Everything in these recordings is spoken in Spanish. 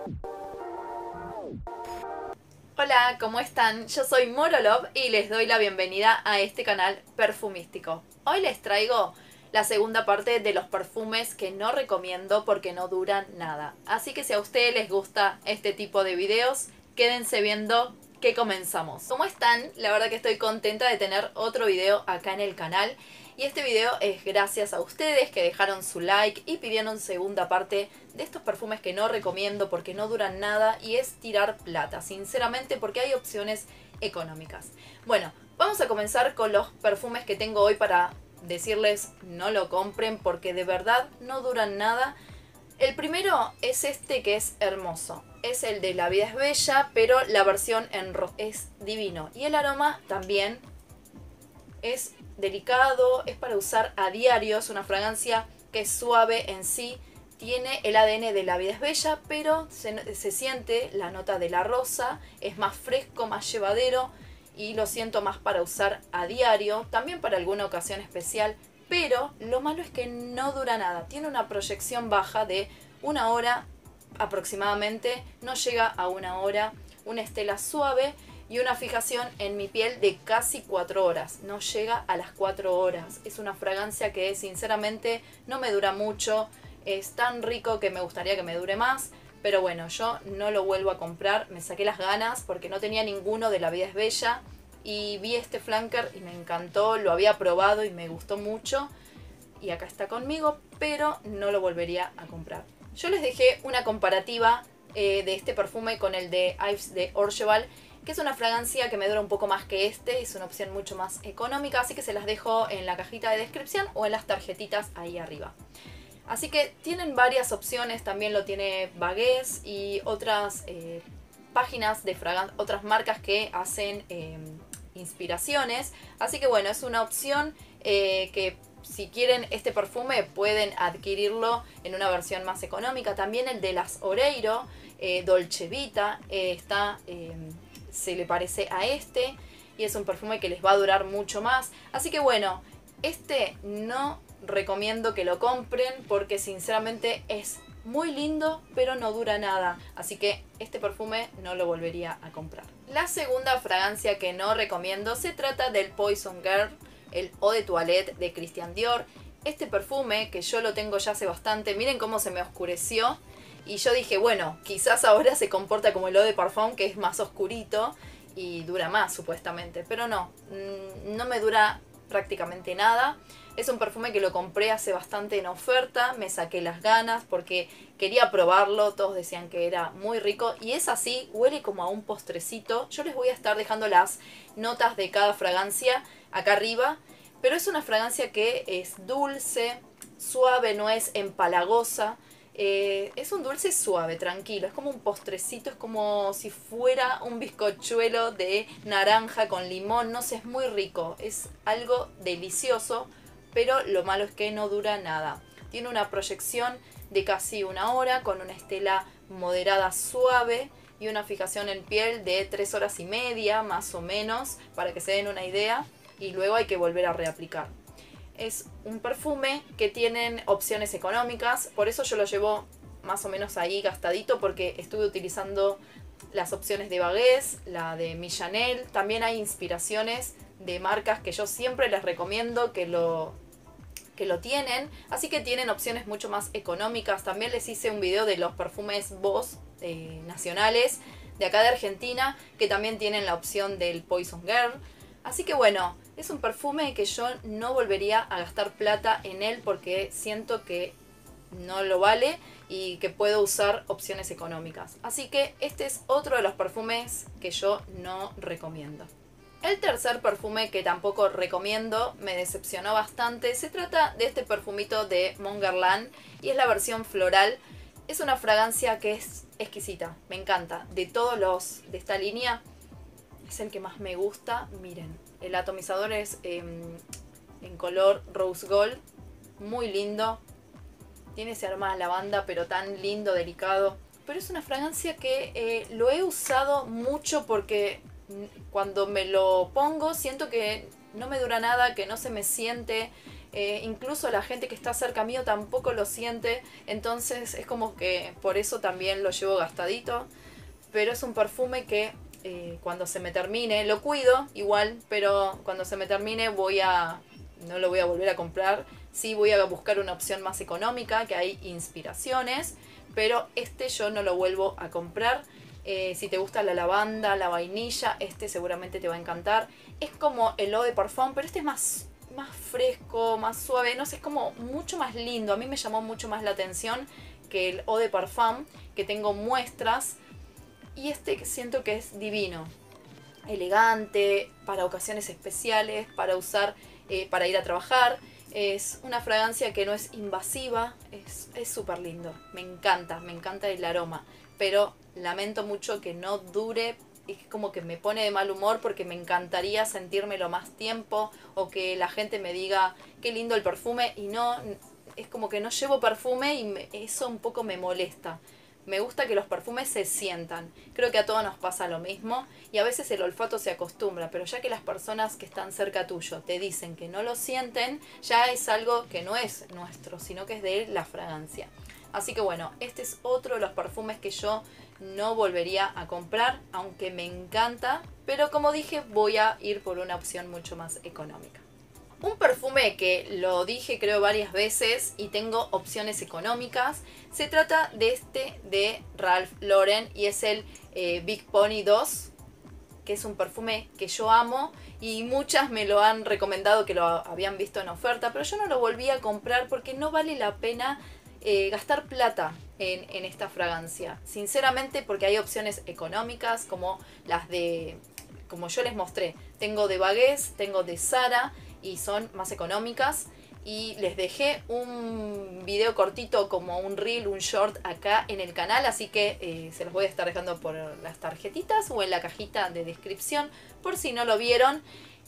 Hola, ¿cómo están? Yo soy Morolov y les doy la bienvenida a este canal perfumístico. Hoy les traigo la segunda parte de los perfumes que no recomiendo porque no duran nada. Así que si a ustedes les gusta este tipo de videos, quédense viendo que comenzamos. ¿Cómo están? La verdad que estoy contenta de tener otro video acá en el canal. Y este video es gracias a ustedes que dejaron su like y pidieron segunda parte de estos perfumes que no recomiendo porque no duran nada y es tirar plata, sinceramente, porque hay opciones económicas. Bueno, vamos a comenzar con los perfumes que tengo hoy para decirles no lo compren porque de verdad no duran nada. El primero es este que es hermoso. Es el de La Vida es Bella, pero la versión en rojo. Es divino. Y el aroma también es delicado, es para usar a diario. Es una fragancia que es suave en sí. Tiene el ADN de La Vida es Bella, pero se siente la nota de la rosa. Es más fresco, más llevadero. Y lo siento más para usar a diario. También para alguna ocasión especial. Pero lo malo es que no dura nada. Tiene una proyección baja de 1 hora aproximadamente. No llega a 1 hora. Una estela suave y una fijación en mi piel de casi 4 horas. No llega a las 4 horas. Es una fragancia que sinceramente no me dura mucho. Es tan rico que me gustaría que me dure más. Pero bueno, yo no lo vuelvo a comprar. Me saqué las ganas porque no tenía ninguno de La Vida es Bella. Y vi este flanker y me encantó, lo había probado y me gustó mucho. Y acá está conmigo, pero no lo volvería a comprar. Yo les dejé una comparativa de este perfume con el de Yves de Orgeval, que es una fragancia que me dura un poco más que este. Es una opción mucho más económica, así que se las dejo en la cajita de descripción o en las tarjetitas ahí arriba. Así que tienen varias opciones, también lo tiene Bagués y otras páginas de fragancias, otras marcas que hacen inspiraciones. Así que bueno, es una opción que si quieren este perfume pueden adquirirlo en una versión más económica. También el de las Oreiro, Dolce Vita, se le parece a este y es un perfume que les va a durar mucho más. Así que bueno, este no recomiendo que lo compren porque sinceramente es muy lindo, pero no dura nada. Así que este perfume no lo volvería a comprar. La segunda fragancia que no recomiendo se trata del Poison Girl, el Eau de Toilette de Christian Dior. Este perfume, que yo lo tengo ya hace bastante, miren cómo se me oscureció. Y yo dije, bueno, quizás ahora se comporta como el Eau de Parfum, que es más oscurito y dura más supuestamente. Pero no, no me dura prácticamente nada. Es un perfume que lo compré hace bastante en oferta, me saqué las ganas porque quería probarlo, todos decían que era muy rico y es así, huele como a un postrecito. Yo les voy a estar dejando las notas de cada fragancia acá arriba, pero es una fragancia que es dulce, suave, no es empalagosa. Es un dulce suave, tranquilo, es como un postrecito, es como si fuera un bizcochuelo de naranja con limón, no sé, es muy rico, es algo delicioso, pero lo malo es que no dura nada. Tiene una proyección de casi 1 hora con una estela moderada suave y una fijación en piel de 3 horas y media más o menos, para que se den una idea, y luego hay que volver a reaplicar. Es un perfume que tienen opciones económicas, por eso yo lo llevo más o menos ahí gastadito porque estuve utilizando las opciones de Bagués, la de Millanel. También hay inspiraciones de marcas que yo siempre les recomiendo que lo tienen, así que tienen opciones mucho más económicas. También les hice un video de los perfumes Boss nacionales de acá de Argentina, que también tienen la opción del Poison Girl. Así que bueno, es un perfume que yo no volvería a gastar plata en él porque siento que no lo vale y que puedo usar opciones económicas. Así que este es otro de los perfumes que yo no recomiendo. El tercer perfume que tampoco recomiendo, me decepcionó bastante, se trata de este perfumito de Mon Guerlain y es la versión floral. Es una fragancia que es exquisita, me encanta. De todos los de esta línea, es el que más me gusta. Miren, el atomizador es en color rose gold, muy lindo. Tiene ese aroma de lavanda, pero tan lindo, delicado. Pero es una fragancia que lo he usado mucho porque cuando me lo pongo siento que no me dura nada, que no se me siente. incluso la gente que está cerca mío tampoco lo siente, entonces es como que por eso también lo llevo gastadito, pero es un perfume que cuando se me termine, lo cuido igual, pero cuando se me termine no lo voy a volver a comprar, sí voy a buscar una opción más económica, que hay Inspiraciones, pero este yo no lo vuelvo a comprar. Si te gusta la lavanda, la vainilla, este seguramente te va a encantar. Es como el Eau de Parfum, pero este es más fresco, más suave, no sé, es como mucho más lindo. A mí me llamó mucho más la atención que el Eau de Parfum, que tengo muestras. Y este siento que es divino, elegante, para ocasiones especiales, para usar, para ir a trabajar. Es una fragancia que no es invasiva, es súper lindo. Me encanta el aroma. Pero lamento mucho que no dure, es como que me pone de mal humor porque me encantaría sentírmelo más tiempo o que la gente me diga qué lindo el perfume y no, es como que no llevo perfume y eso un poco me molesta. Me gusta que los perfumes se sientan. Creo que a todos nos pasa lo mismo y a veces el olfato se acostumbra, pero ya que las personas que están cerca tuyo te dicen que no lo sienten, ya es algo que no es nuestro, sino que es de la fragancia. Así que bueno, este es otro de los perfumes que yo no volvería a comprar, aunque me encanta, pero como dije, voy a ir por una opción mucho más económica. Un perfume que lo dije creo varias veces y tengo opciones económicas. Se trata de este de Ralph Lauren y es el Big Pony 2, que es un perfume que yo amo y muchas me lo han recomendado que lo habían visto en oferta, pero yo no lo volví a comprar porque no vale la pena gastar plata en esta fragancia. Sinceramente, porque hay opciones económicas como las de, como yo les mostré, tengo de Bagués, tengo de Zara y son más económicas. Y les dejé un video cortito como un reel, un short acá en el canal, así que se los voy a estar dejando por las tarjetitas o en la cajita de descripción por si no lo vieron.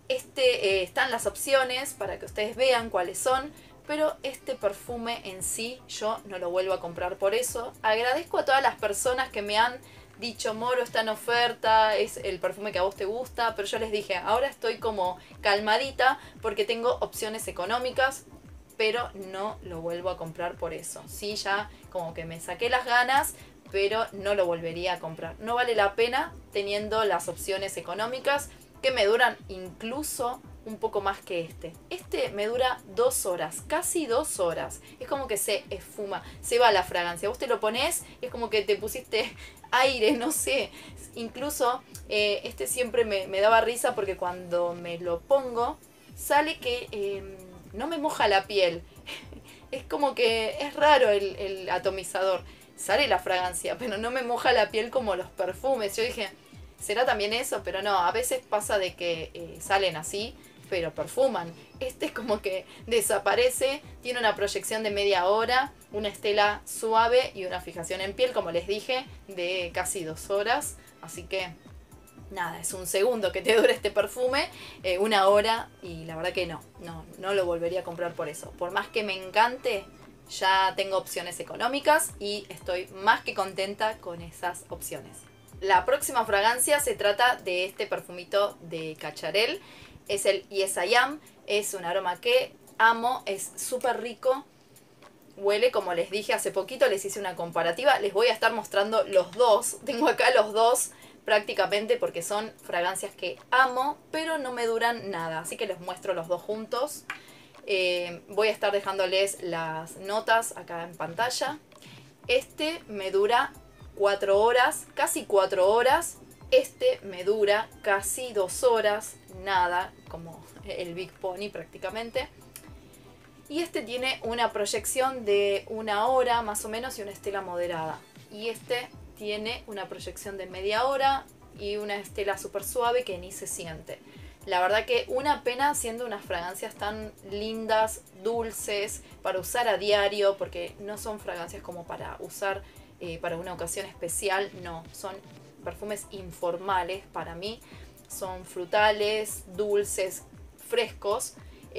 Están las opciones para que ustedes vean cuáles son, pero este perfume en sí yo no lo vuelvo a comprar por eso. Agradezco a todas las personas que me han dicho, Moro, está en oferta, es el perfume que a vos te gusta, pero yo les dije, ahora estoy como calmadita porque tengo opciones económicas, pero no lo vuelvo a comprar por eso. Sí, ya como que me saqué las ganas, pero no lo volvería a comprar. No vale la pena teniendo las opciones económicas que me duran incluso un poco más que este. Este me dura 2 horas, casi 2 horas. Es como que se esfuma, se va la fragancia. Vos te lo pones, es como que te pusiste aire, no sé. Incluso este siempre me daba risa porque cuando me lo pongo, sale que no me moja la piel. Es como que es raro el atomizador. Sale la fragancia, pero no me moja la piel como los perfumes. Yo dije, ¿será también eso? Pero no, a veces pasa de que salen así, pero perfuman. Este es como que desaparece, tiene una proyección de media hora, una estela suave y una fijación en piel, como les dije, de casi 2 horas. Así que nada, es un segundo que te dura este perfume, 1 hora, y la verdad que no lo volvería a comprar por eso. Por más que me encante, ya tengo opciones económicas y estoy más que contenta con esas opciones. La próxima fragancia se trata de este perfumito de Cacharel. Es el Yes I Am. Es un aroma que amo. Es súper rico. Huele, como les dije hace poquito, les hice una comparativa. Les voy a estar mostrando los dos. Tengo acá los dos prácticamente porque son fragancias que amo, pero no me duran nada. Así que les muestro los dos juntos. Voy a estar dejándoles las notas acá en pantalla. Este me dura 4 horas, casi 4 horas. Este me dura casi 2 horas, nada, como el Big Pony prácticamente. Y este tiene una proyección de 1 hora más o menos y una estela moderada. Y este tiene una proyección de media hora y una estela súper suave que ni se siente. La verdad que una pena siendo unas fragancias tan lindas, dulces, para usar a diario, porque no son fragancias como para usar para una ocasión especial, no, son perfumes informales para mí, son frutales, dulces, frescos.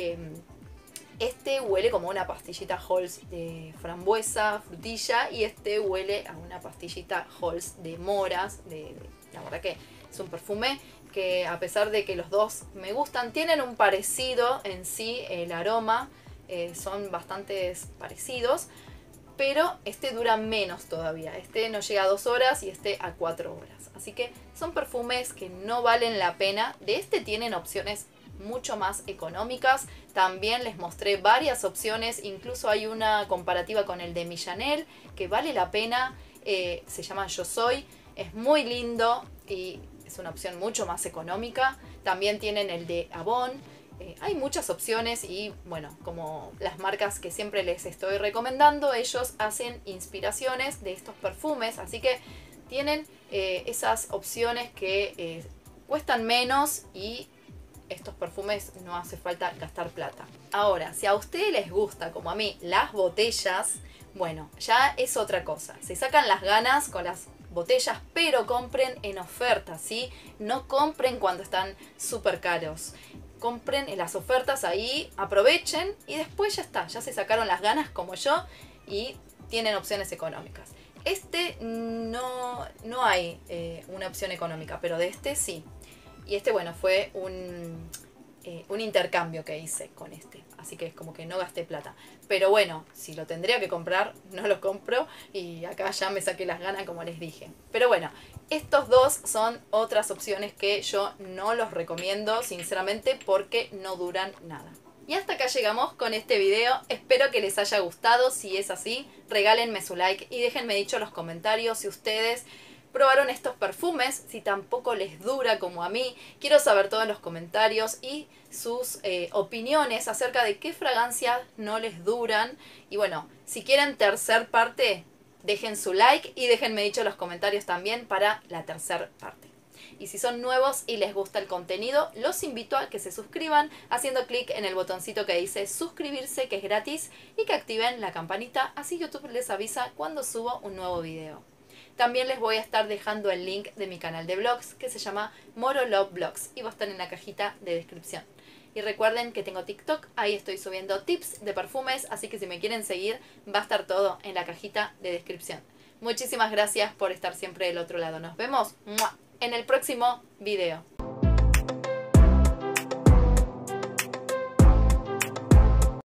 Este huele como una pastillita Halls de frambuesa, frutilla, y este huele a una pastillita Halls de moras. La verdad que es un perfume que, a pesar de que los dos me gustan, tienen un parecido en sí el aroma, son bastante parecidos, pero este dura menos todavía. Este no llega a 2 horas y este a 4 horas. Así que son perfumes que no valen la pena. De este tienen opciones mucho más económicas. También les mostré varias opciones, incluso hay una comparativa con el de Millanel que vale la pena. Se llama Yo Soy, es muy lindo y es una opción mucho más económica. También tienen el de Avon. Hay muchas opciones y bueno, como las marcas que siempre les estoy recomendando, ellos hacen inspiraciones de estos perfumes, así que tienen esas opciones que cuestan menos y estos perfumes no hace falta gastar plata. Ahora, si a ustedes les gusta, como a mí, las botellas, bueno, ya es otra cosa. Se sacan las ganas con las botellas, pero compren en oferta, ¿sí? No compren cuando están súper caros. Compren en las ofertas ahí, aprovechen y después ya está. Ya se sacaron las ganas como yo y tienen opciones económicas. Este no hay una opción económica, pero de este sí. Y este, bueno, fue un intercambio que hice con este. Así que es como que no gasté plata. Pero bueno, si lo tendría que comprar, no lo compro. Y acá ya me saqué las ganas, como les dije. Pero bueno, estos dos son otras opciones que yo no los recomiendo, sinceramente, porque no duran nada. Y hasta acá llegamos con este video. Espero que les haya gustado. Si es así, regálenme su like y déjenme dicho en los comentarios si ustedes probaron estos perfumes, si tampoco les dura como a mí. Quiero saber todo en los comentarios y sus opiniones acerca de qué fragancias no les duran. Y bueno, si quieren tercer parte, dejen su like y déjenme dicho en los comentarios también para la tercera parte. Y si son nuevos y les gusta el contenido, los invito a que se suscriban haciendo clic en el botoncito que dice suscribirse, que es gratis, y que activen la campanita, así YouTube les avisa cuando subo un nuevo video. También les voy a estar dejando el link de mi canal de vlogs que se llama Moro Love Vlogs y va a estar en la cajita de descripción. Y recuerden que tengo TikTok, ahí estoy subiendo tips de perfumes, así que si me quieren seguir va a estar todo en la cajita de descripción. Muchísimas gracias por estar siempre del otro lado. Nos vemos en el próximo video.